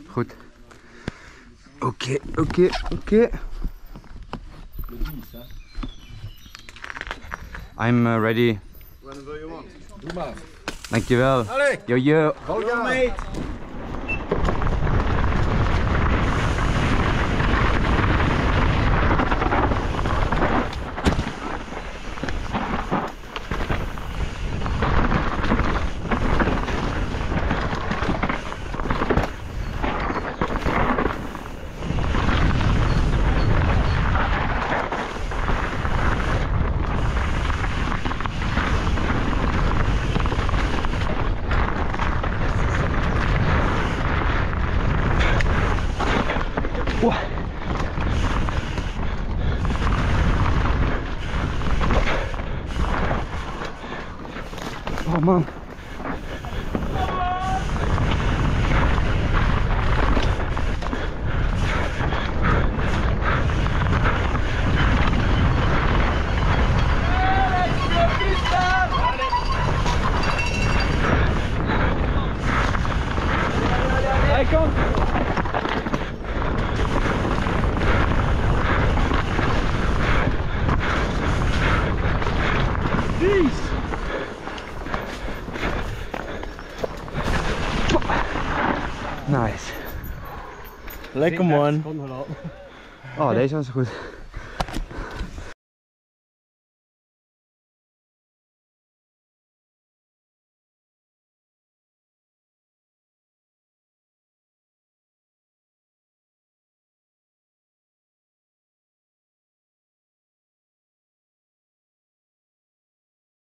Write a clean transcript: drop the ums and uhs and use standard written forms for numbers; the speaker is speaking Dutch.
Goed. Oké. I'm ready. Whenever you want. Doe maar. Dankjewel. Allee. Yo. Go mate. Oh man. Hij komt. Nice. Lekker man. Oh, deze was goed.